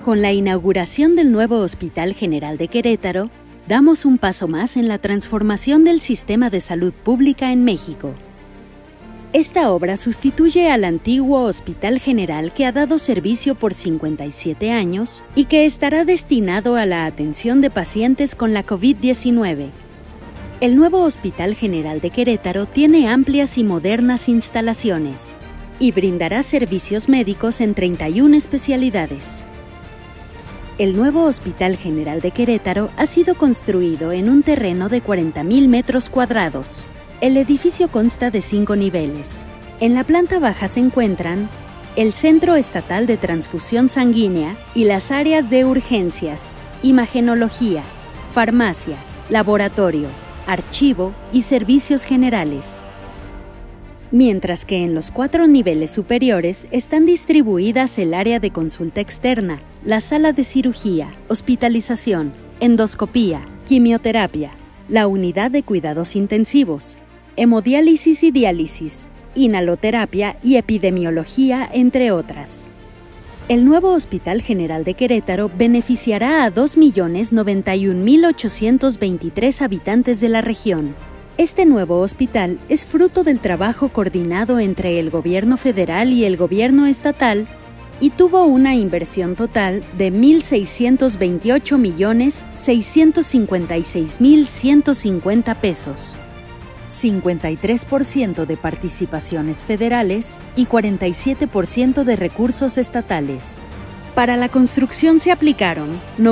Con la inauguración del nuevo Hospital General de Querétaro, damos un paso más en la transformación del sistema de salud pública en México. Esta obra sustituye al antiguo Hospital General que ha dado servicio por 57 años y que estará destinado a la atención de pacientes con la COVID-19. El nuevo Hospital General de Querétaro tiene amplias y modernas instalaciones y brindará servicios médicos en 31 especialidades. El nuevo Hospital General de Querétaro ha sido construido en un terreno de 40,000 metros cuadrados. El edificio consta de 5 niveles. En la planta baja se encuentran el Centro Estatal de Transfusión Sanguínea y las áreas de urgencias, imagenología, farmacia, laboratorio, archivo y servicios generales. Mientras que en los 4 niveles superiores están distribuidas el área de consulta externa, la sala de cirugía, hospitalización, endoscopía, quimioterapia, la unidad de cuidados intensivos, hemodiálisis y diálisis, inhaloterapia y epidemiología, entre otras. El nuevo Hospital General de Querétaro beneficiará a 2,091,823 habitantes de la región. Este nuevo hospital es fruto del trabajo coordinado entre el gobierno federal y el gobierno estatal y tuvo una inversión total de 1,628,656,150 pesos, 53% de participaciones federales y 47% de recursos estatales. Para la construcción se aplicaron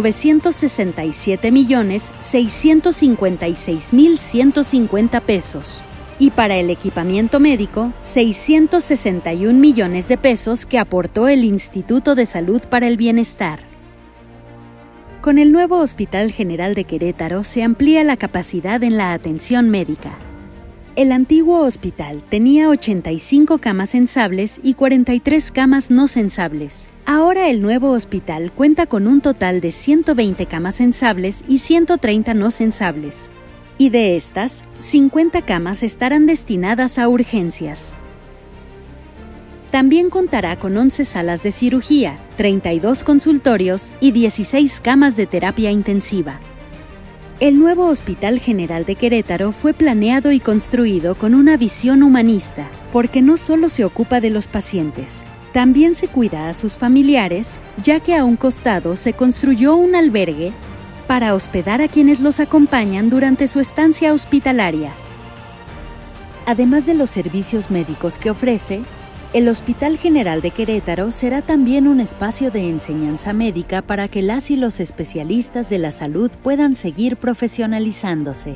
967,656,150 pesos y para el equipamiento médico 661 millones de pesos que aportó el Instituto de Salud para el Bienestar. Con el nuevo Hospital General de Querétaro se amplía la capacidad en la atención médica. El antiguo hospital tenía 85 camas sensables y 43 camas no sensables. Ahora el nuevo hospital cuenta con un total de 120 camas sensables y 130 no sensables. Y de estas, 50 camas estarán destinadas a urgencias. También contará con 11 salas de cirugía, 32 consultorios y 16 camas de terapia intensiva. El nuevo Hospital General de Querétaro fue planeado y construido con una visión humanista, porque no solo se ocupa de los pacientes, también se cuida a sus familiares, ya que a un costado se construyó un albergue para hospedar a quienes los acompañan durante su estancia hospitalaria. Además de los servicios médicos que ofrece, el Hospital General de Querétaro será también un espacio de enseñanza médica para que las y los especialistas de la salud puedan seguir profesionalizándose.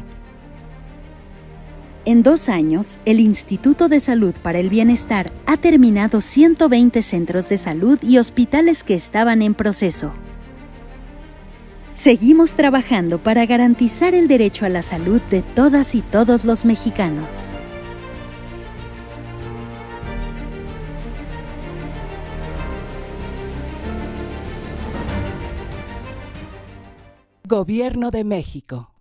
En 2 años, el Instituto de Salud para el Bienestar ha terminado 120 centros de salud y hospitales que estaban en proceso. Seguimos trabajando para garantizar el derecho a la salud de todas y todos los mexicanos. Gobierno de México.